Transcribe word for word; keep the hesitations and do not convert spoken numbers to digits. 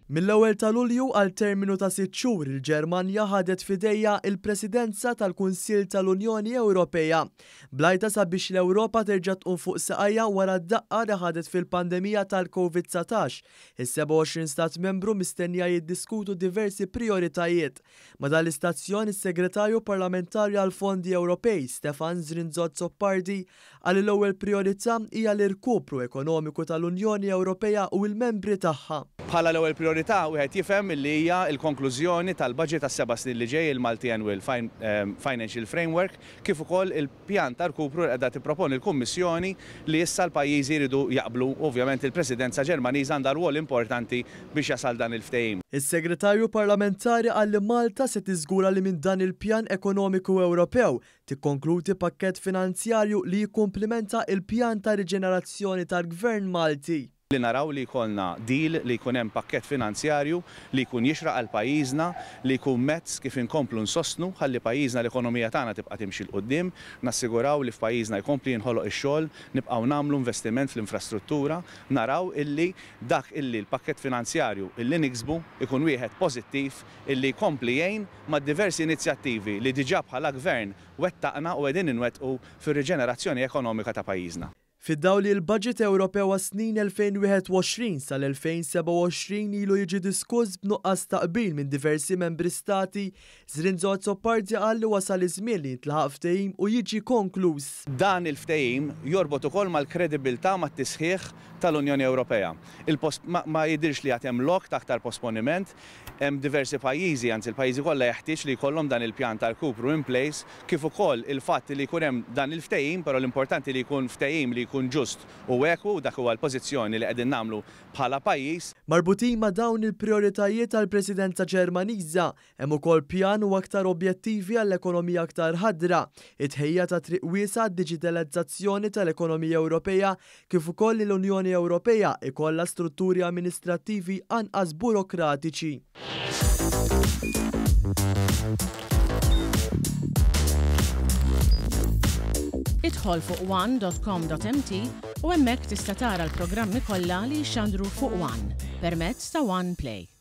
Mill-ewwel ta' Lulju għal terminu ta' sitt xhur il-Ġermanja ħadet f'idejha il-Presidenza tal-Kunsill tal-Unjoni Ewropea. Blajta sabiex l-Ewropa terġa' tqum fuq saqajja wara d-daqqa li ħadet fil-pandemija tal-COVID nineteen. Is-seba' u għoxrin stat membru mistennija jiddiskutu diversi prioritajiet. Ma dal-istazzjon is-Segretarju Parlamentari għall-Fondi Ewropej Stefan Zrindzot-Zoppardi qal li l-ewwel priorità hija l-irkupru ekonomiku tal-Unjoni Ewropea u l-membri tagħha. Bħala l-ewwel priorità wieħed jifhem li hija l-konklużjoni tal-budget tas-seba' snin li ġej il-Multi-Annual Financial Framework kif ukoll il-pjan ta' rkupru li qiegħda tipproponi l-Kummissjoni li issa l-pajjiżi jridu jaqblu. Ovvjament il-Presidenza Ġermaniża għandha rwol importanti biex jasal dan il-ftehim. Is-Segretarju Parlamentari qal li Malta se tiżgura li minn dan il-pjan ekonomiku Ewropew tikkonkludi pakkett finanzjarju li jikkumplimenta il-pjan ta' riġenerazzjoni tal-Gvern Malti. Li naraw li jkollna deal li jkun hemm pakkett finanzjarju li jkun jixraq għal pajjiżna li jkun mezz kif inkomplu nsostnu ħalli pajjiżna l-ekonomija tagħna tibqa' timxi l qudiem, nassiguraw li f'pajjiżna jkompli jinħoloq ix-xogħol, nibqgħu nagħmlu investiment fl-infrastruttura, naraw illi dak illi l-pakkett finanzjarju illi niksbu ikun wieħed pożittiv illi jkompli jgħin ma' diversi inizjattivi li diġà bħala gvern wettaqna u qegħdin inwettqu fir-riġenerazzjoni ekonomika ta' pajjiżna. Fid-dawl li l-budget Ewropew għas-snin elfejn u wieħed u għoxrin sal-elfejn u seba' u għoxrin ilu jiġi diskuss b'nuqqas taqbil minn diversi membri stati, Zrindzot-Zoppardi qal li wasal iż-żmien li jintlaħaq ftehim u jiġi konkluż. Dan il-ftehim jorbot ukoll mal-kredibilità mat-tisħiħ tal-Unjoni Ewropea. Ma jidirx li għad hemm lok ta' aktar posponiment, hemm diversi pajjiżi, anzi l-pajjiżi kollha jeħtieġ li jkollhom dan il-pjan tal-kupru in place, kif ukoll il-fatt li jkun hemm dan il-ftehim, però l-importanti li jkun ftehim li jkun ġust u eku dak huwa l-pożizzjoni li qegħdin nagħmlu bħala pajjiż. Marbutin ma' dawn il-prijoritajiet tal-Presidenza Ġermaniża hemm ukoll pjan u aktar objettivi għall-ekonomija aktar ħadra, it-tħejja ta' triq wiesa d-diġitalizzazzjoni tal-ekonomija Ewropea kif ukoll l-Unjoni Ewropea ikollha strutturi amministrattivi anqas burokratiċi. Idħol fuq one dot com dot m t u hemmhekk tista' tara l-programmi kollha li jxandru fuq One permezz ta' One Play.